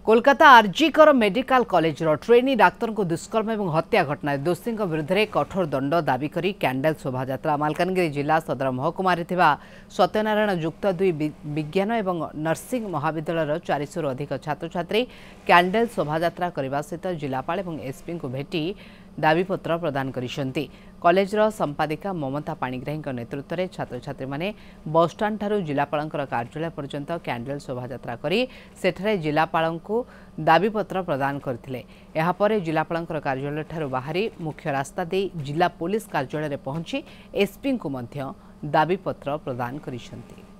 Kolkata RG Kar medical college trainee doctor को दुष्कर्म और हत्या घटना दोषी विरुद्ध में कठोर दंड दाबी करी कैंडल शोभा मालकानगिरी जिला सदर महकुमा सत्यनारायण युक्त 2 विज्ञान और नर्सिंग महाविद्यालय 400 अधिक छात्र छात्री कैंडल शोभा करने सहित जिलापाल और एसपी को भेटी दाबीपत्र प्रदान करिसेंती। कॉलेज संपादिका ममता पाणिग्राही नेतृत्व में छात्र छात्री माने बसस्टाण्ड ठारू जिलापाल कार्यालय पर्यंत कैंडल शोभा करी सेठरे जिलापाल को दाबीपत्र प्रदान करथिले। एहापरे जिलापाल कार्यालय ठारू बाहरी मुख्य रास्ता दे जिला पुलिस कार्यालय पहुंची एसपी को दाबीपत्र प्रदान करिसेंती।